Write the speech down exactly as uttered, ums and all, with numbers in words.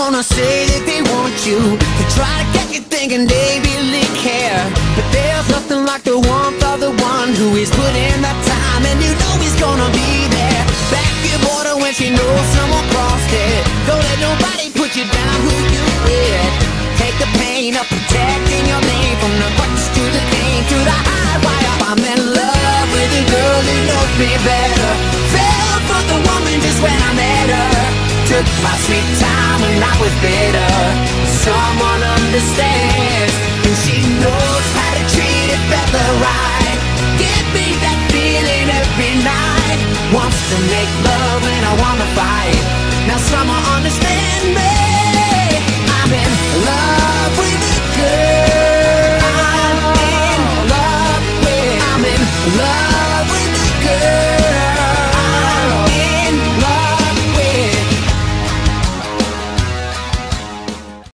gonna say that they want you, to try to get you thinking they really care. But there's nothing like the warmth of the one who is putting in the time, and you know he's gonna be there. Back your border when she knows someone crossed it. Don't let nobody put you down who you with. Take the pain of protecting your name, from the crutch to the cane to the high wire. I'm in love with a girl who knows me better. Fell for the woman just when I met her. Took my sweet time when I was bitter. Someone understands, and she knows how to treat it better right. Give me that feeling every night. Wants to make love when I wanna fight. Now someone understand me.